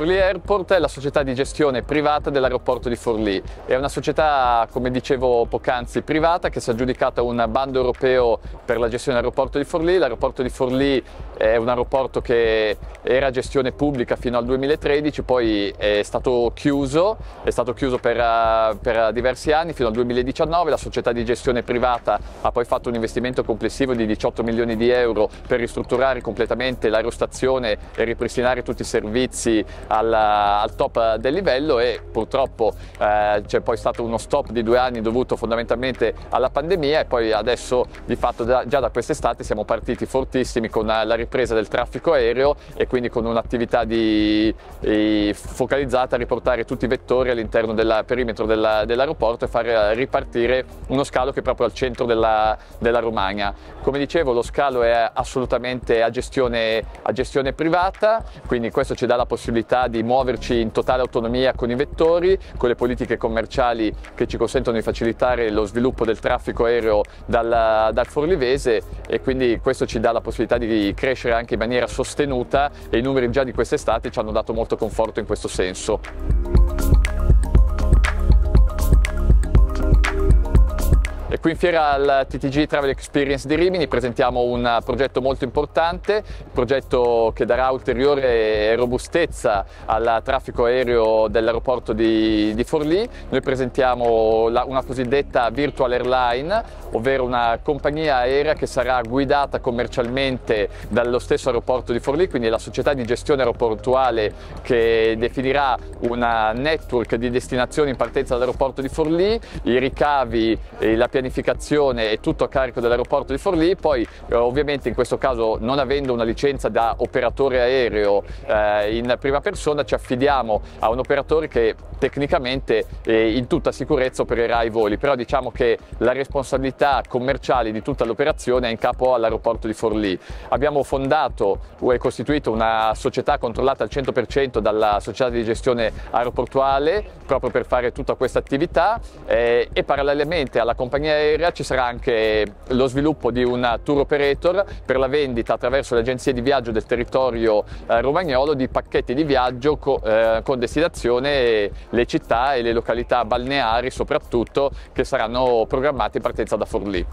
Forlì Airport è la società di gestione privata dell'aeroporto di Forlì. È una società, come dicevo poc'anzi, privata che si è aggiudicata un bando europeo per la gestione dell'aeroporto di Forlì. L'aeroporto di Forlì è un aeroporto che era a gestione pubblica fino al 2013, poi è stato chiuso per diversi anni, fino al 2019. La società di gestione privata ha poi fatto un investimento complessivo di 18 milioni di euro per ristrutturare completamente l'aerostazione e ripristinare tutti i servizi al top del livello, e purtroppo c'è poi stato uno stop di 2 anni dovuto fondamentalmente alla pandemia, e poi adesso di fatto già da quest'estate siamo partiti fortissimi con la ripresa del traffico aereo, e quindi con un'attività focalizzata a riportare tutti i vettori all'interno del perimetro dell'aeroporto e far ripartire uno scalo che è proprio al centro della Romagna. Come dicevo, lo scalo è assolutamente a gestione privata, quindi questo ci dà la possibilità di muoverci in totale autonomia con i vettori, con le politiche commerciali che ci consentono di facilitare lo sviluppo del traffico aereo dal Forlivese, e quindi questo ci dà la possibilità di crescere anche in maniera sostenuta, e i numeri già di quest'estate ci hanno dato molto conforto in questo senso. E qui in fiera al TTG Travel Experience di Rimini presentiamo un progetto molto importante, un progetto che darà ulteriore robustezza al traffico aereo dell'aeroporto di Forlì. Noi presentiamo una cosiddetta Virtual Airline, ovvero una compagnia aerea che sarà guidata commercialmente dallo stesso aeroporto di Forlì, quindi la società di gestione aeroportuale che definirà una network di destinazioni in partenza dall'aeroporto di Forlì, i ricavi, la pianificazione è tutto a carico dell'aeroporto di Forlì. Poi ovviamente in questo caso, non avendo una licenza da operatore aereo in prima persona, ci affidiamo a un operatore che tecnicamente in tutta sicurezza opererà i voli, però diciamo che la responsabilità commerciale di tutta l'operazione è in capo all'aeroporto di Forlì. Abbiamo fondato e costituito una società controllata al 100% dalla società di gestione aeroportuale proprio per fare tutta questa attività, e parallelamente alla compagnia aerea ci sarà anche lo sviluppo di un tour operator per la vendita attraverso le agenzie di viaggio del territorio romagnolo di pacchetti di viaggio con destinazione le città e le località balneari soprattutto, che saranno programmate in partenza da Forlì.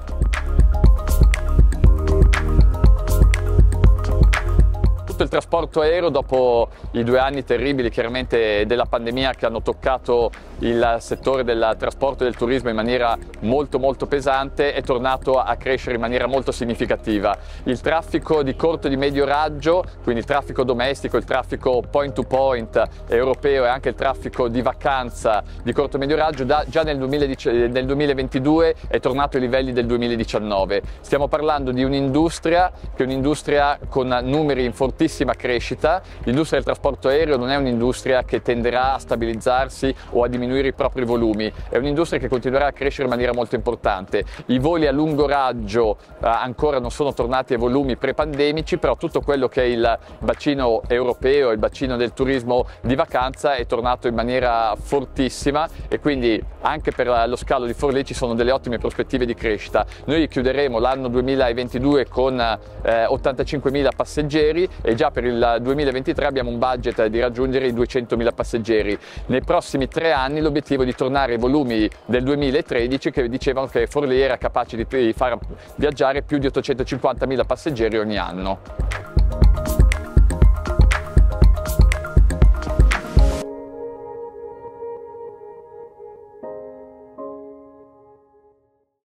Il trasporto aereo, dopo i 2 anni terribili chiaramente della pandemia che hanno toccato il settore del trasporto e del turismo in maniera molto pesante, è tornato a crescere in maniera molto significativa. Il traffico di corto e di medio raggio, quindi il traffico domestico, il traffico point to point europeo e anche il traffico di vacanza di corto e medio raggio, già nel 2022 è tornato ai livelli del 2019. Stiamo parlando di un'industria che è un'industria con numeri in fortissima crescita. L'industria del trasporto aereo non è un'industria che tenderà a stabilizzarsi o a diminuire i propri volumi, è un'industria che continuerà a crescere in maniera molto importante. I voli a lungo raggio ancora non sono tornati ai volumi pre-pandemici, però tutto quello che è il bacino europeo, il bacino del turismo di vacanza è tornato in maniera fortissima, e quindi anche per lo scalo di Forlì ci sono delle ottime prospettive di crescita. Noi chiuderemo l'anno 2022 con 85.000 passeggeri, e già per il 2023 abbiamo un budget di raggiungere i 200.000 passeggeri. Nei prossimi 3 anni l'obiettivo è di tornare ai volumi del 2013, che dicevano che Forlì era capace di far viaggiare più di 850.000 passeggeri ogni anno.